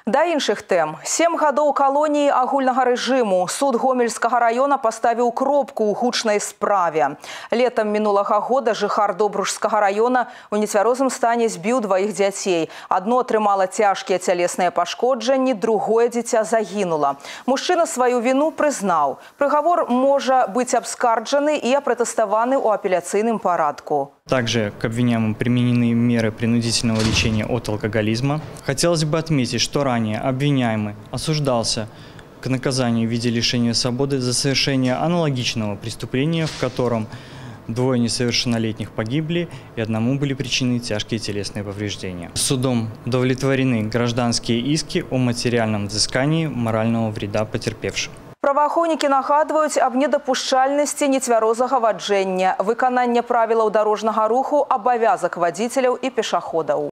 Да іншых тэм. 7 гадоў калоніі агульнага рэжыму. Суд Гомельскага района паставіў кропку ў гучнай справе. Летам мінулага года жыхар Добружскага района у нецвярозым стане збіў 2 дзяцей. Адно атрымала цяжкія цялесныя пашкоджанні, другое дзіця загінула. Мужчына сваю віну прызнаў. Прыгавор можа быць абскарджаны і апратэставаны ў апеляцыйным парадку. Также к обвиняемым применены меры принудительного лечения от алкоголизма. Хотелось бы отметить, что ранее обвиняемый осуждался к наказанию в виде лишения свободы за совершение аналогичного преступления, в котором 2 несовершеннолетних погибли и одному были причинены тяжкие телесные повреждения. Судом удовлетворены гражданские иски о материальном взыскании морального вреда потерпевшим. Праваахоўнікі нагадваюць аб недапушчальнасці нецвярозага ваджэння, выканання правілаў дарожнага руху, абавязак вадзіцеляў і пешаходаў.